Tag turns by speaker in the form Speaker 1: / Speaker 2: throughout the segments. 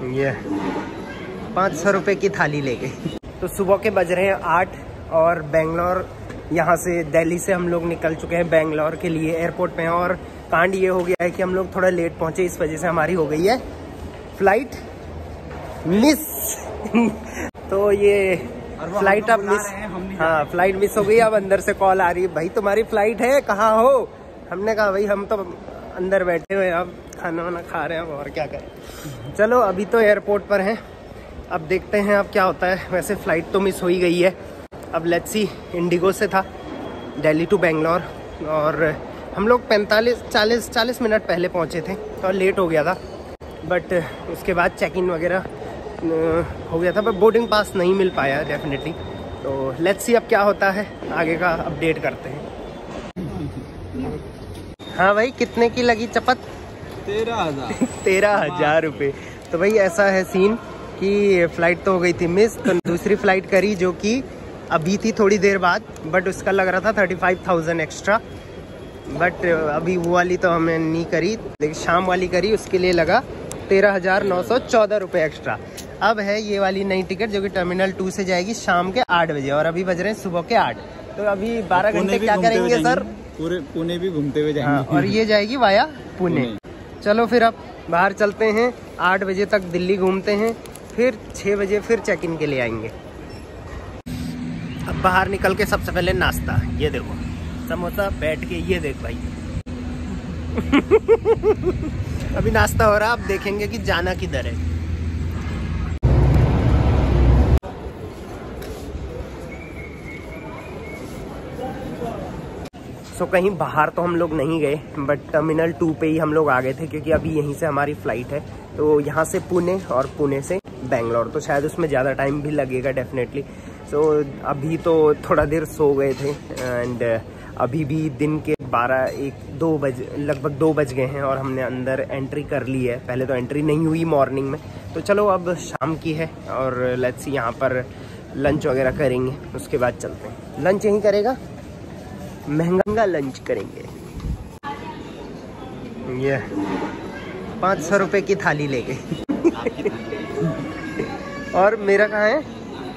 Speaker 1: ये 500 रुपये की थाली ले गए। तो सुबह के बज रहे हैं 8 और बेंगलोर, यहाँ से दिल्ली से हम लोग निकल चुके हैं बेंगलोर के लिए, एयरपोर्ट पे हैं। और कांड ये हो गया है कि हम लोग थोड़ा लेट पहुँचे, इस वजह से हमारी हो गई है फ्लाइट मिस। तो ये फ्लाइट अब मिस, हाँ फ्लाइट मिस हो गई। अब अंदर से कॉल आ रही है, भाई तुम्हारी फ्लाइट है, कहाँ हो? हमने कहा भाई हम तो अंदर बैठे हुए हैं, अब खाना वाना खा रहे हैं, अब और क्या करें। चलो अभी तो एयरपोर्ट पर हैं, अब देखते हैं अब क्या होता है। वैसे फ़्लाइट तो मिस हो ही गई है। अब लेट्स सी, इंडिगो से था दिल्ली टू बेंगलोर और हम लोग 40 मिनट पहले पहुंचे थे तो लेट हो गया था, बट उसके बाद चेक इन वगैरह हो गया था, पर बोर्डिंग पास नहीं मिल पाया डेफिनेटली। तो लेट्स सी अब क्या होता है, आगे का अपडेट करते हैं। हाँ भाई, कितने की लगी चपत?
Speaker 2: 13,000
Speaker 1: 13,000 रुपये। तो भाई ऐसा है सीन कि फ़्लाइट तो हो गई थी मिस, तो दूसरी फ़्लाइट करी जो कि अभी थी थोड़ी देर बाद, बट उसका लग रहा था 35,000 एक्स्ट्रा, बट अभी वो वाली तो हमने नहीं करी, लेकिन शाम वाली करी, उसके लिए लगा 13,914 रुपये एक्स्ट्रा। अब है ये वाली नई टिकट जो कि टर्मिनल 2 से जाएगी शाम के 8 बजे और अभी बज रहे हैं सुबह के 8। तो अभी 12 घंटे क्या करेंगे सर?
Speaker 2: पूरे पुणे भी घूमते हुए जाएंगे।
Speaker 1: हाँ, और ये जाएगी वाया पुणे। चलो फिर अब बाहर चलते हैं, 8 बजे तक दिल्ली घूमते हैं, फिर 6 बजे फिर चेक इन के लिए आएंगे। अब बाहर निकल के सबसे पहले नाश्ता, ये देखो समोसा, बैठ के ये देख भाई। अभी नाश्ता हो रहा, अब देखेंगे कि जाना किधर है। सो कहीं बाहर तो हम लोग नहीं गए, बट टर्मिनल 2 पे ही हम लोग आ गए थे, क्योंकि अभी यहीं से हमारी फ़्लाइट है। तो यहाँ से पुणे और पुणे से बेंगलोर, तो शायद उसमें ज़्यादा टाइम भी लगेगा डेफिनेटली। सो अभी तो थोड़ा देर सो गए थे एंड अभी भी दिन के 2 बज गए हैं और हमने अंदर एंट्री कर ली है। पहले तो एंट्री नहीं हुई मॉर्निंग में, तो चलो अब शाम की है और लेट्स सी यहाँ पर लंच वगैरह करेंगे, उसके बाद चलते हैं। लंच यहीं करेगा, महंगा लंच करेंगे। ये 500 रुपये की थाली ले गए। और मेरा कहाँ है?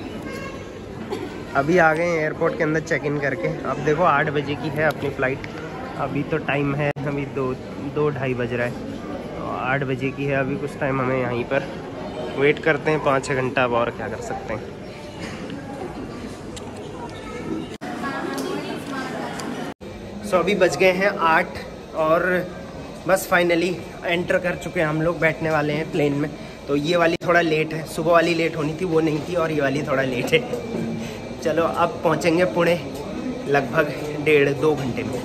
Speaker 1: अभी आ गए एयरपोर्ट के अंदर चेक इन करके। अब देखो 8 बजे की है अपनी फ़्लाइट, अभी तो टाइम है, अभी 2-2:30 बज रहा है। 8 बजे की है, अभी कुछ टाइम हमें यहीं पर वेट करते हैं, 5-6 घंटा, अब और क्या कर सकते हैं। सो अभी बज गए हैं 8 और बस फाइनली एंटर कर चुके हैं हम लोग, बैठने वाले हैं प्लेन में। तो ये वाली थोड़ा लेट है, सुबह वाली लेट होनी थी वो नहीं थी, और ये वाली थोड़ा लेट है। चलो अब पहुंचेंगे पुणे लगभग 1.5-2 घंटे में।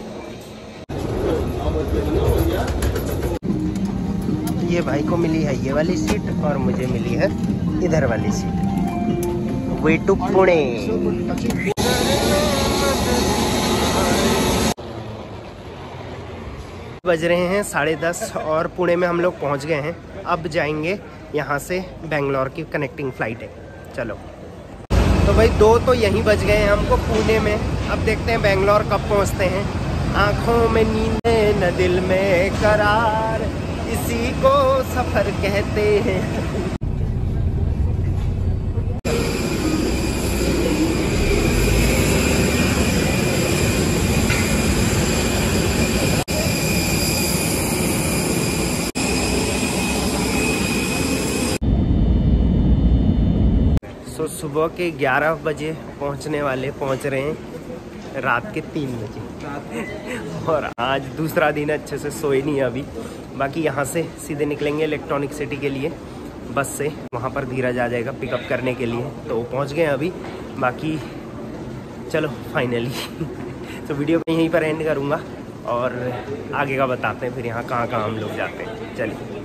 Speaker 1: ये भाई को मिली है ये वाली सीट और मुझे मिली है इधर वाली सीट। Way to Pune. बज रहे हैं 10:30 और पुणे में हम लोग पहुंच गए हैं। अब जाएंगे यहाँ से बेंगलोर की कनेक्टिंग फ़्लाइट है। चलो तो भाई 2 तो यहीं बज गए हैं हमको पुणे में। अब देखते हैं बेंगलोर कब पहुँचते हैं। आँखों में नींदें न दिल में करार, इसी को सफ़र कहते हैं। तो सुबह के 11 बजे पहुंचने वाले पहुंच रहे हैं रात के 3 बजे। और आज दूसरा दिन अच्छे से सोए नहीं अभी। बाकी यहाँ से सीधे निकलेंगे इलेक्ट्रॉनिक सिटी के लिए बस से, वहाँ पर धीरज आ जाएगा पिकअप करने के लिए। तो पहुँच गए अभी। बाकी चलो फाइनली तो वीडियो में यहीं पर एंड करूँगा और आगे का बताते हैं फिर यहाँ कहाँ हम लोग जाते हैं। चलिए।